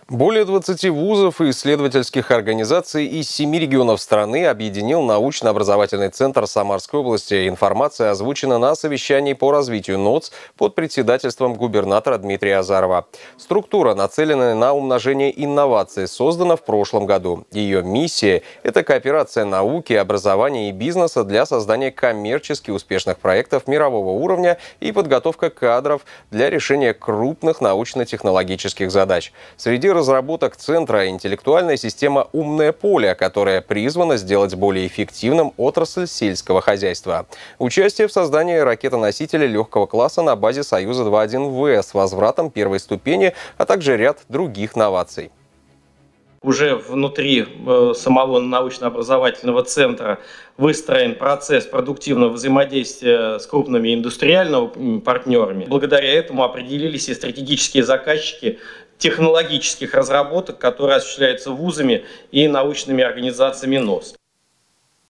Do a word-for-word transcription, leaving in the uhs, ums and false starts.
Более двадцати вузов и исследовательских организаций из семи регионов страны объединил научно-образовательный центр Самарской области. Информация озвучена на совещании по развитию НОЦ под председательством губернатора Дмитрия Азарова. Структура, нацеленная на умножение инноваций, создана в прошлом году. Ее миссия – это кооперация науки, образования и бизнеса для создания коммерчески успешных проектов мирового уровня и подготовка кадров для решения крупных научно-технологических задач. Среди разработок центра интеллектуальная система «Умное поле», которая призвана сделать более эффективным отрасль сельского хозяйства. Участие в создании ракетоносителя легкого класса на базе Союза два один вэ с возвратом первой ступени, а также ряд других новаций. Уже внутри самого научно-образовательного центра выстроен процесс продуктивного взаимодействия с крупными индустриальными партнерами. Благодаря этому определились и стратегические заказчики технологических разработок, которые осуществляются вузами и научными организациями НОС.